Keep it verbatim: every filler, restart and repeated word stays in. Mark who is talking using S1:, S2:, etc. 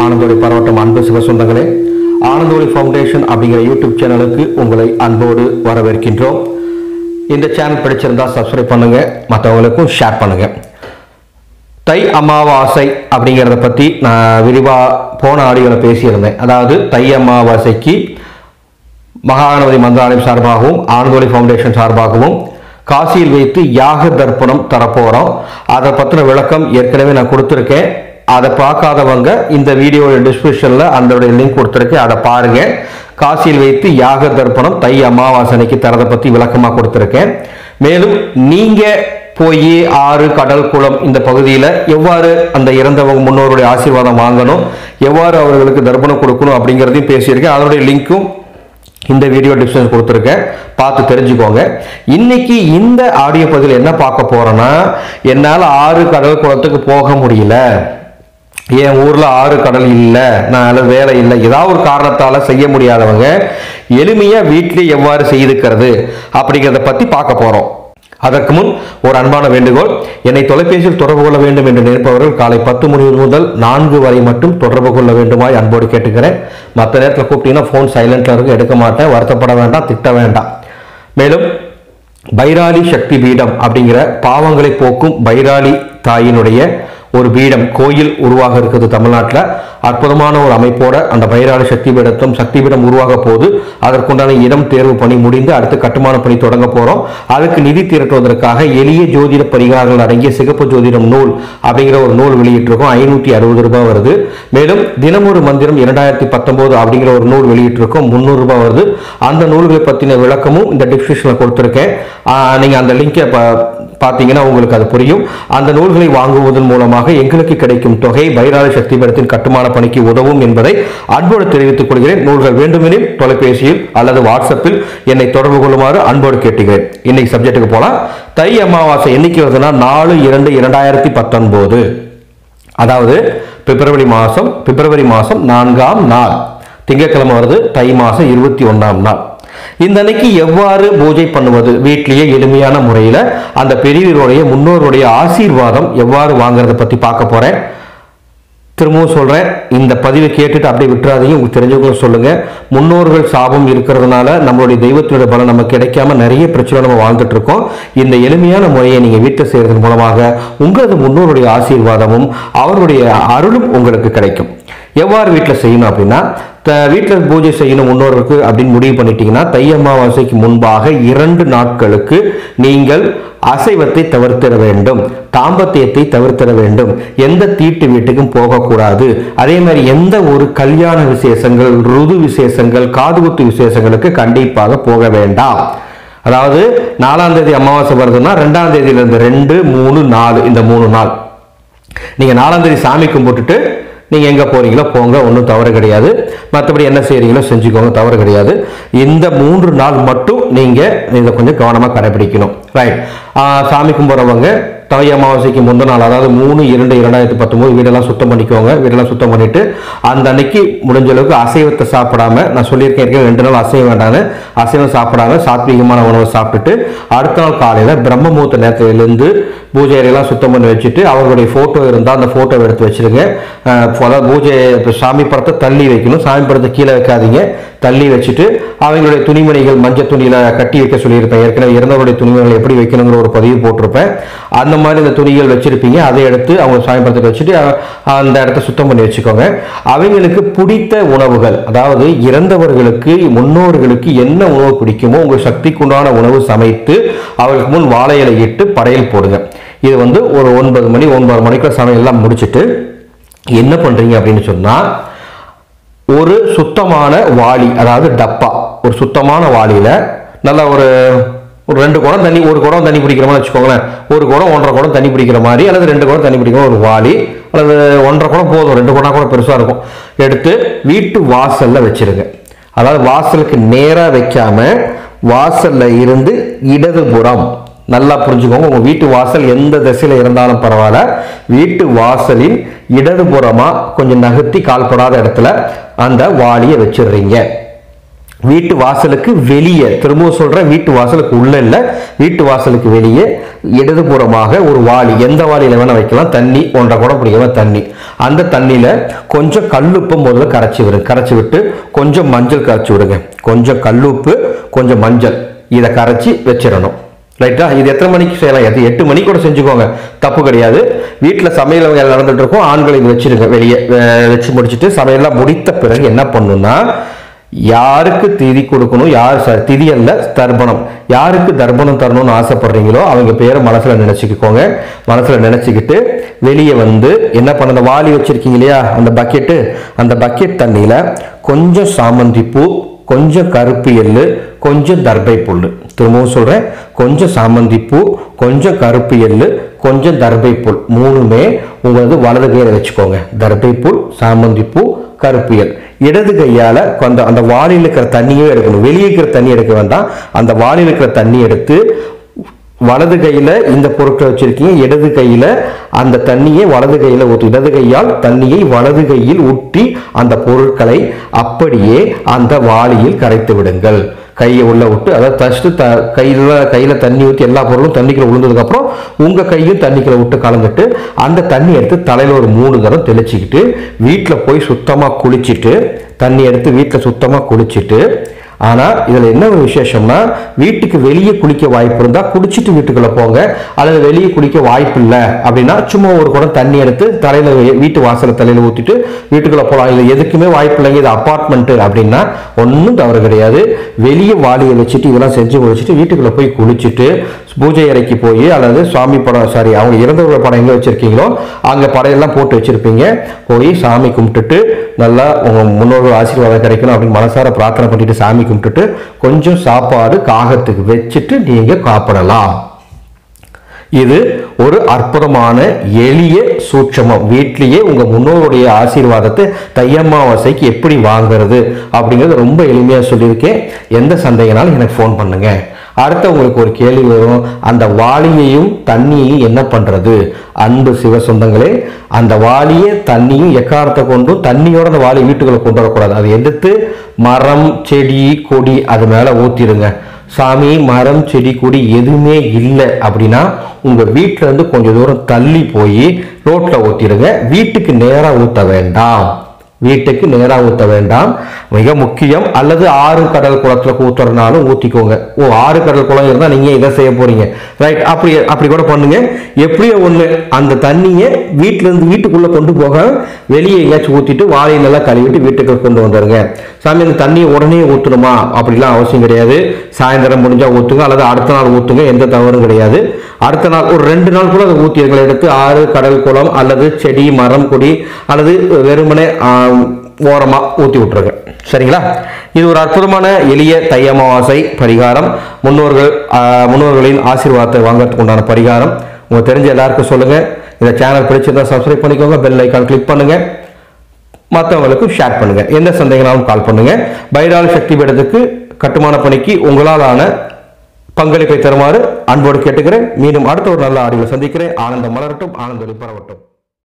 S1: ஆனந்தோலி பரவட்டம் அன்பு சிவ சொந்தங்களே, ஆனந்தோலி ஃபவுண்டேஷன் அப்படிங்கிற யூடியூப் சேனலுக்கு உங்களை அன்போடு வரவேற்கின்றோம். இந்த சேனல் பிடிச்சிருந்தா சப்ஸ்கிரைப் பண்ணுங்க, மற்றவங்களுக்கும் ஷேர் பண்ணுங்க. தை அமாவாசை அப்படிங்கிறத பற்றி நான் விரிவாக போன ஆடியோவில் பேசியிருந்தேன். அதாவது தை அமாவாசைக்கு மகாகணபதி மந்திராலயம் சார்பாகவும் ஆனந்தோலி ஃபவுண்டேஷன் சார்பாகவும் காசியில் வைத்து யாக தர்ப்பணம் தரப்போகிறோம். அதை பற்றின விளக்கம் ஏற்கனவே நான் கொடுத்துருக்கேன். அதை பார்க்காதவங்க இந்த வீடியோ டிஸ்கிரிப்ஷனில் அதோடைய லிங்க் கொடுத்துருக்கேன், அதை பாருங்கள். காசியில் வைத்து யாக தர்ப்பணம் தை அமாவாசனைக்கு தரதை பற்றி விளக்கமாக கொடுத்துருக்கேன். மேலும் நீங்கள் போய் ஆறு கடல் குளம் இந்த பகுதியில் எவ்வாறு அந்த இறந்தவங்க முன்னோருடைய ஆசீர்வாதம் வாங்கணும், எவ்வாறு அவர்களுக்கு தர்ப்பணம் கொடுக்கணும் அப்படிங்கிறதையும் பேசியிருக்கேன். அதனுடைய லிங்க்கும் இந்த வீடியோ டிஸ்கிரிப்ஷன் கொடுத்துருக்கேன், பார்த்து தெரிஞ்சுக்கோங்க. இன்னைக்கு இந்த ஆடியோ பதிவில் என்ன பார்க்க போறேன்னா, என்னால் ஆறு கடல் குளத்துக்கு போக முடியல, என் ஊர்ல ஆறு கடல் இல்லை, நான் வேலை இல்லை, ஏதாவது ஒரு காரணத்தால செய்ய முடியாதவங்க எளிமையா வீட்டிலே எவ்வாறு செய்துக்கிறது அப்படிங்கிறத பத்தி பார்க்க போறோம். அதற்கு முன் ஒரு அன்பான வேண்டுகோள், என்னை தொலைபேசியில் தொடர்பு கொள்ள வேண்டும் என்று நினைப்பவர்கள் காலை பத்து மணி முதல் நான்கு வரை மட்டும் தொடர்பு கொள்ள வேண்டுமாய் அன்போடு கேட்டுக்கிறேன். மற்ற நேரத்தில் கூப்பிட்டீங்கன்னா ஃபோன் சைலண்ட்ல இருக்கு, எடுக்க மாட்டேன். வருத்தப்பட வேண்டாம், திட்ட வேண்டாம். மேலும் பைராலி சக்தி பீடம் அப்படிங்கிற பாவங்களை போக்கும் பைராலி தாயினுடைய ஒரு பீடம் கோயில் உருவாக இருக்குது தமிழ்நாட்டில். அற்புதமான ஒரு அமைப்போட அந்த பைராலி சக்தி பீடத்தும் சக்தி பீடம் உருவாக போது அதற்குண்டான இடம் தேர்வு பணி முடிந்து அடுத்து கட்டுமான பணி தொடங்க போறோம். அதுக்கு நிதி திரட்டுவதற்காக எளிய ஜோதிட பரிகாரங்கள் அடங்கிய சிகப்பு ஜோதிடம் நூல் அப்படிங்கிற ஒரு நூல் வெளியிட்டிருக்கோம். ஐநூத்தி அறுபது ரூபாய் வருது. மேலும் தினமொரு மந்திரம் இரண்டாயிரத்தி பத்தொன்பது அப்படிங்கிற ஒரு நூல் வெளியிட்டிருக்கோம், முன்னூறு ரூபாய் வருது. அந்த நூல்களை பற்றின விளக்கமும் இந்த டிஸ்கிரிப்ஷனில் கொடுத்துருக்கேன். நீங்க அந்த லிங்கை பார்த்தீங்கன்னா உங்களுக்கு அது புரியும். அந்த நூல்களை வாங்குவதன் மூலமாக எங்களுக்கு கிடைக்கும் தொகை பைராலி சக்தி பீடத்தின் கட்டுமான பணிக்கு உதவும் என்பதை அன்போடு தெரிவித்துக் கொள்கிறேன். நூல்கள் வேண்டுமெனில் தொலைபேசியில் அல்லது வாட்ஸ்அப்பில் என்னை தொடர்பு கொள்ளுமாறு அன்போடு கேட்டுகிறேன். இன்னைக்கு சப்ஜெக்டுக்கு போலாம். தை அமாவாசை என்னைக்கு வருதுன்னா நாலு இரண்டு இரண்டாயிரத்தி பத்தொன்பது, அதாவது பிப்ரவரி மாசம் பிப்ரவரி மாசம் நான்காம் நாள் திங்கட்கிழமை வருது. தை மாசம் இருபத்தி ஒன்னாம் நாள். இந்த அன்னைக்கு எவ்வாறு பூஜை பண்ணுவது, வீட்டிலேயே எளிமையான முறையில் அந்த பெரியவருடைய முன்னோருடைய ஆசீர்வாதம் எவ்வாறு வாங்குறத பத்தி பார்க்க போறேன். திரும்பவும் சொல்றேன், இந்த பதிவை கேட்டுட்டு அப்படியே விட்டுறாதீங்க, உங்களுக்கு தெரிஞ்சவங்க சொல்லுங்க. முன்னோர்கள் சாபம் இருக்கிறதுனால நம்மளுடைய தெய்வத்தினுடைய பலம் நமக்கு கிடைக்காம நிறைய பிரச்சனை நம்ம வாழ்ந்துட்டு இருக்கோம். இந்த எளிமையான முறையை நீங்க வீட்டை செய்யறதன் மூலமாக உங்களது முன்னோருடைய ஆசீர்வாதமும் அவருடைய அருளும் உங்களுக்கு கிடைக்கும். எவ்வாறு வீட்டில் செய்யணும் அப்படின்னா, வீட்டில் பூஜை செய்யணும் முன்னோருக்கு அப்படின்னு முடிவு பண்ணிட்டீங்கன்னா தை அமாவாசைக்கு முன்பாக இரண்டு நாட்களுக்கு நீங்கள் அசைவத்தை தவிர்த்திட வேண்டும், தாம்பத்தியத்தை தவிர்த்திட வேண்டும், எந்த தீட்டு வீட்டுக்கும் போகக்கூடாது. அதே மாதிரி எந்த ஒரு கல்யாண விசேஷங்கள், ருது விசேஷங்கள், காதுகுத்து விசேஷங்களுக்கு கண்டிப்பாக போக வேண்டாம். அதாவது நாலாம் தேதி அமாவாசை வருதுன்னா ரெண்டாம் தேதியில இருந்து ரெண்டு மூணு நாலு இந்த மூணு நாள் நீங்க நாலாம் தேதி சாமி கும்பிட்டுட்டு நீங்க எங்க போறீங்களோ போங்க, ஒன்றும் தவறு கிடையாது. மற்றபடி என்ன செய்யறீங்களோ செஞ்சுக்கோங்க, தவறு கிடையாது. இந்த மூன்று நாள் மட்டும் நீங்க இதை கொஞ்சம் கவனமா கடைபிடிக்கணும். ரைட். சாமி கும்பிட்றவங்க தை அமாவாசைக்கு முந்தின நாள், அதாவது மூணு இரண்டு இரண்டாயிரத்தி பத்தொன்பது வீடெல்லாம் சுத்தம் பண்ணிக்கோங்க. வீடெல்லாம் சுத்தம் பண்ணிட்டு அந்த அன்னைக்கு முடிஞ்ச அளவுக்கு அசைவத்தை சாப்பிடாம, நான் சொல்லியிருக்கேன் ரெண்டு நாள் அசைவம் வேண்டான்னு, அசைவம் சாப்பிடாம சாத்வீகமான உணவை சாப்பிட்டுட்டு அடுத்த நாள் காலையில பிரம்ம முகூர்த்த நேரத்திலிருந்து பூஜை அறையெல்லாம் சுத்தம் பண்ணி வச்சுட்டு அவர்களுடைய போட்டோ இருந்தால் அந்த போட்டோவை எடுத்து வச்சிருங்க. அதாவது பூஜை சாமி படத்தை தள்ளி வைக்கணும், சாமி படத்தை கீழே வைக்காதீங்க, தள்ளி வச்சுட்டு அவங்களுடைய துணிமணிகள் மஞ்சள் துணியில கட்டி வைக்க சொல்லியிருப்பேன். ஏற்கனவே இறந்தவருடைய துணிமணிகள் எப்படி வைக்கணுங்கிற ஒரு பதிவு போட்டிருப்பேன். அந்த மாதிரி இந்த துணிகள் வச்சிருப்பீங்க, அதை எடுத்து அவங்க சாமி படத்தை வச்சுட்டு அந்த இடத்த சுத்தம் பண்ணி வச்சுக்கோங்க. அவங்களுக்கு பிடித்த உணவுகள், அதாவது இறந்தவர்களுக்கு முன்னோர்களுக்கு என்ன உணவு பிடிக்குமோ உங்கள் சக்திக்குண்டான உணவு சமைத்து அவர்களுக்கு முன் வாழை இலை இட்டு படையல் போடுங்க. இது வந்து ஒரு ஒன்பது மணி ஒன்பது மணிக்குள்ள சமையல் எல்லாம் முடிச்சுட்டு என்ன பண்றீங்க அப்படின்னு சொன்னா, ஒரு சுத்தமான வாளி, அதாவது டப்பா, ஒரு சுத்தமான வாளியில நல்ல ஒரு ஒரு ரெண்டு குடம் தண்ணி, ஒரு குடம் தண்ணி பிடிக்கிற மாதிரி வச்சுக்கோங்களேன். ஒரு குடம் ஒன்றரை குடம் தண்ணி பிடிக்கிற மாதிரி, அல்லது ரெண்டு குடம் தண்ணி பிடிக்கிற ஒரு வாளி, அல்லது ஒன்றரை குடம் போதும், ரெண்டு குடம் கூட பெருசா இருக்கும், எடுத்து வீட்டு வாசல்ல வச்சிருங்க. அதாவது வாசலுக்கு நேரா வைக்காம வாசல்ல இருந்து இடதுபுறம், நல்லா புரிஞ்சுக்கோங்க, உங்க வீட்டு வாசல் எந்த திசையில இருந்தாலும் பரவாயில்ல, வீட்டு வாசலின் இடதுபுறமா கொஞ்சம் நகர்த்தி கால்படாத இடத்துல அந்த வாளியை வச்சிடுறீங்க. வீட்டு வாசலுக்கு வெளியே, திரும்பவும் சொல்றேன், வீட்டு வாசலுக்கு உள்ள இல்ல, வீட்டு வாசலுக்கு வெளியே இடதுபுறமாக ஒரு வாளி, எந்த வாளியில வேணா வைக்கலாம், தண்ணி ஒன்றரை குடம் பிடிக்கிற தண்ணி. அந்த தண்ணியில கொஞ்சம் கல்லுப்பு முதல்ல கரைச்சி விடுங்க. கரைச்சி விட்டு கொஞ்சம் மஞ்சள் கரைச்சி விடுங்க. கொஞ்சம் கல்லுப்பு, கொஞ்சம் மஞ்சள், இதை கரைச்சி வச்சிடணும். ரைட்டா? இது எத்தனை மணிக்கு செய்யலாம்? எது எட்டு மணிக்கு கூட செஞ்சுக்கோங்க, தப்பு கிடையாது. வீட்டில் சமையல் வேலை நடந்துட்டு இருக்கும், ஆண்களை வச்சிருங்க. வெளியே வச்சு முடிச்சுட்டு சமையல்லாம் முடித்த பிறகு என்ன பண்ணணும்னா, யாருக்கு திதி கொடுக்கணும், யார் திதி அல்ல தர்ப்பணம், யாருக்கு தர்ப்பணம் தரணும்னு ஆசைப்படுறீங்களோ அவங்க பேரை மனசுல நினைச்சுக்கோங்க. மனசுல நினைச்சுக்கிட்டு வெளியே வந்து என்ன பண்ண, அந்த வாளி வச்சிருக்கீங்க இல்லையா, அந்த பக்கெட்டு, அந்த பக்கெட் தண்ணியில கொஞ்சம் சாமந்தி பூ, கொஞ்சம் கருப்பு எள்ளு, கொஞ்சம் தர்பை புல். திரும்பவும் சொல்றேன், கொஞ்சம் சாமந்தி பூ, கொஞ்சம் கருப்பு எள்ளு, கொஞ்சம் தர்பை புல், மூணுமே உங்களது வலது கையில வச்சுக்கோங்க. தர்பை புல், சாமந்தி பூ, கருப்பு எள். இடது கையால கொஞ்சம் அந்த வாளியில் இருக்கிற தண்ணியே எடுக்கணும். வெளியே இருக்கிற தண்ணி எடுக்க வேண்டாம். அந்த வாளியில் இருக்கிற தண்ணி எடுத்து வலது கையில இந்த பொருட்களை வச்சிருக்கீங்க, இடது கையில அந்த தண்ணியை வலது கையில ஊற்றி, இடது கையால் தண்ணியை வலது கையில் ஊற்றி அந்த பொருட்களை அப்படியே அந்த வாளியில் கரைத்து விடுங்கள். கையை உள்ள விட்டு, அதாவது ஃபர்ஸ்ட் த கையில் கையில் தண்ணி ஊற்றி எல்லா பொருளும் தண்ணிக்குள்ள விழுந்ததுக்கப்புறம் உங்கள் கையும் தண்ணிக்குள்ள விட்டு கலந்துட்டு அந்த தண்ணி எடுத்து தலையில் ஒரு மூணு தரம் தெளிச்சிக்கிட்டு வீட்டில் போய் சுத்தமாக குளிச்சுட்டு, தண்ணி எடுத்து வீட்டில் சுத்தமாக குளிச்சுட்டு, ஆனால் இதில் என்ன ஒரு விசேஷம்னா, வீட்டுக்கு வெளியே குளிக்க வாய்ப்பு இருந்தால் குளிச்சுட்டு வீட்டுக்குள்ளே போங்க. அல்லது வெளியே குளிக்க வாய்ப்பு இல்லை அப்படின்னா சும்மா ஒரு குடம் தண்ணி எடுத்து தலையில் வீட்டு வாசலை தலையில் ஊற்றிட்டு வீட்டுக்குள்ளே போகலாம். இது எதுக்குமே வாய்ப்பு இல்லைங்க, இது அப்பார்ட்மெண்ட்டு அப்படின்னா ஒன்றும் தவறு கிடையாது. வெளியே வாளியை வச்சுட்டு இதெல்லாம் செஞ்சு முடிச்சுட்டு வீட்டுக்குள்ளே போய் குளிச்சுட்டு பூஜை அறைக்கு போய், அல்லது சுவாமி படம், சாரி அவங்க இறந்தவர்கள் படம் எங்கே வச்சுருக்கீங்களோ அங்கே படையெல்லாம் போட்டு வச்சுருப்பீங்க, போய் சாமி கும்பிட்டுட்டு நல்லா உங்கள் முன்னோர்கள் ஆசீர்வாதம் கிடைக்கணும் அப்படின்னு மனசார பிரார்த்தனை பண்ணிட்டு சாமி கும்பிட்டுட்டு கொஞ்சம் சாப்பாடு காகத்துக்கு வச்சுட்டு நீங்க காப்பிடலாம். இது ஒரு அற்புதமான எளிய சூட்சமம். வீட்டிலேயே உங்க முன்னோருடைய ஆசீர்வாதத்தை தை அமாவாசைக்கு எப்படி வாங்குறது அப்படிங்கிறது ரொம்ப எளிமையா சொல்லியிருக்கேன். எந்த சந்தேகனாலும் எனக்கு ஃபோன் பண்ணுங்க. அடுத்த உங்களுக்கு ஒரு கேள்வி வரும், அந்த வாளியையும் தண்ணியையும் என்ன பண்றது? அன்பு சிவ சொந்தங்களே, அந்த வாளியை தண்ணியும் எக்காரத்தை கொண்டும் தண்ணியோட அந்த வாளி வீட்டுக்குள்ள கொண்டு வரக்கூடாது. அதை எடுத்து மரம் செடி கொடி அது மேல ஊத்திடுங்க. சாமி மரம் செடி கொடி எதுவுமே இல்லை அப்படின்னா உங்க வீட்டுல இருந்து கொஞ்சம் தூரம் தள்ளி போய் ரோட்ல ஊத்திடுங்க. வீட்டுக்கு நேரா ஊத்த வேண்டாம், வீட்டுக்கு நேராக ஊற்ற வேண்டாம், மிக முக்கியம். அல்லது ஆறு கடல் குளத்துல ஊத்துறதுனாலும் ஊத்திக்கோங்க. ஓ, ஆறு கடல் குளம் இருந்தா நீங்க இதை செய்ய போறீங்க, ரைட்? அப்படி அப்படி கூட பண்ணுங்க. எப்படியோ ஒண்ணு, அந்த தண்ணியை வீட்டுல இருந்து வீட்டுக்குள்ள கொண்டு போக வெளியே எங்கேயாச்சும் ஊத்திட்டு வாழையிலெல்லாம் கழுவிட்டு வீட்டுக்கு கொண்டு வந்துருங்க. சாமி அந்த தண்ணியை உடனே ஊற்றணுமா அப்படிலாம் அவசியம் கிடையாது. சாயந்தரம் முடிஞ்சா ஊற்றுங்க, அல்லது அடுத்த நாள் ஊற்றுங்க, எந்த தவறும் கிடையாது. அடுத்த நாள் ஒரு ரெண்டு நாள் கூட அதை ஊற்றியர்களை எடுத்து ஆறு கடல் குளம் அல்லது செடி மரம் கொடி அல்லது வெறுமனே ஓரமா ஊற்றி விட்டுருங்க. சரிங்களா? இது ஒரு அற்புதமான எளிய தை அமாவாசை பரிகாரம். முன்னோர்கள் முன்னோர்களின் ஆசீர்வாதத்தை வாங்கறதுக்கு உண்டான பரிகாரம். உங்களுக்கு தெரிஞ்ச எல்லாருக்கும் சொல்லுங்க. இந்த சேனல் பிடிச்சிருந்தா சப்ஸ்கிரைப் பண்ணிக்கோங்க, பெல் ஐக்கான் கிளிக் பண்ணுங்க, மற்றவங்களுக்கு ஷேர் பண்ணுங்க. எந்த சந்தேகனாலும் கால் பண்ணுங்க. பைரால் சக்தி பீடத்துக்கு கட்டுமான பணிக்கு உங்களாலான பங்களிப்பை தருமாறு அன்போடு கேட்டுக்கிறேன். மீண்டும் அடுத்த ஒரு நல்ல ஆடியோவில் சந்திக்கிறேன். ஆனந்தம் மலரட்டும், ஆனந்த ஒளி பரவட்டும்.